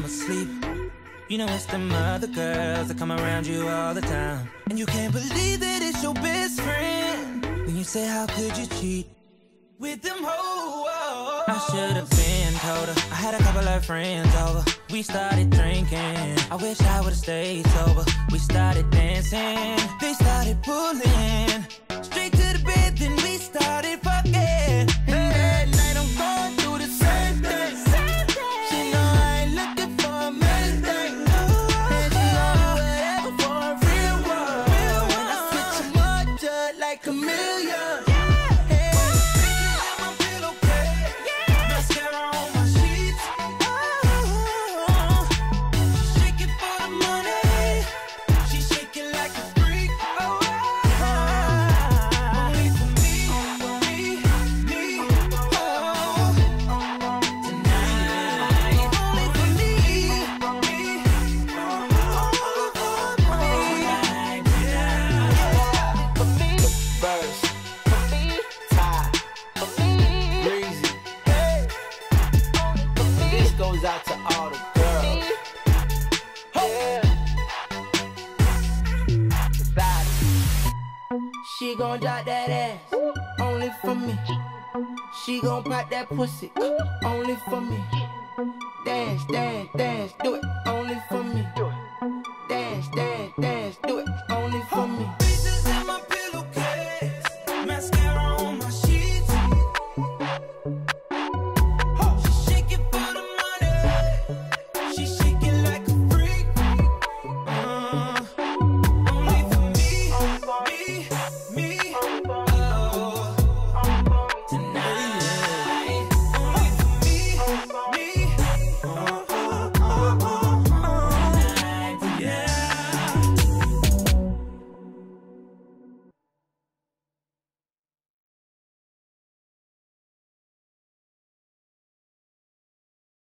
I'm asleep. You know it's them other girls that come around you all the time, and you can't believe that it's your best friend. Then you say, how could you cheat with them hoes? I should've been told her. I had a couple of friends over. We started drinking. I wish I would've stayed sober. We started dancing. They started pulling straight to the bed. Then we started fucking. And that night I'm going through the same thing. She know I ain't looking for a main thing. And she know whatever for a real one. When I switch them up just like a million. Out to all the girls. Yeah. She gon' drop that ass, only for me. She gon' pop that pussy, only for me. Dance, dance, dance, do it, only for me. Dance, dance, dance, do it, only for me.